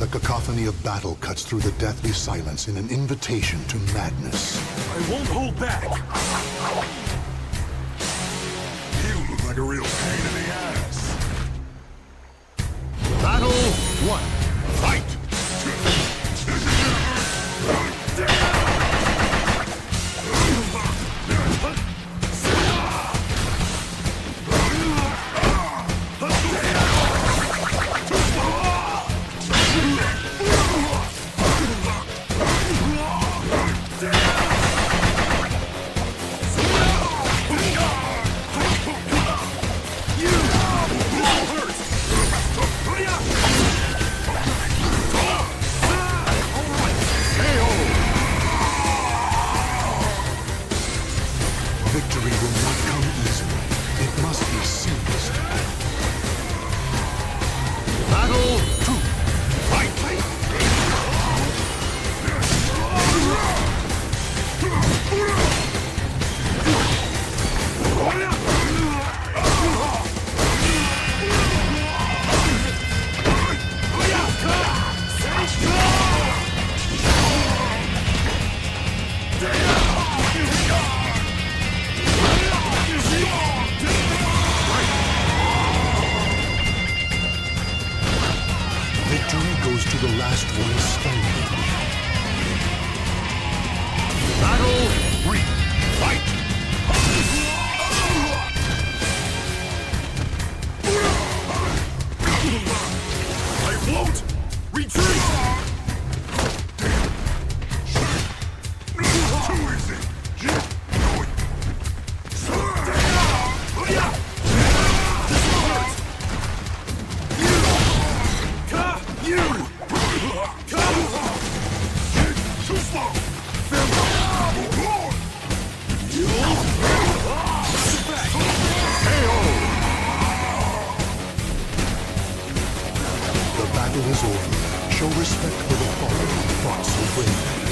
The cacophony of battle cuts through the deathly silence in an invitation to madness. I won't hold back! You look like a real pain in the ass. Battle 1. Fight! Victory will not come easily. It must be seized. Battle 2. Fight! Victory goes to the last one standing. Battle 3. Fight! I won't retreat! Too easy! Too slow! The battle is over. Show respect for the fallen who fought so bravely.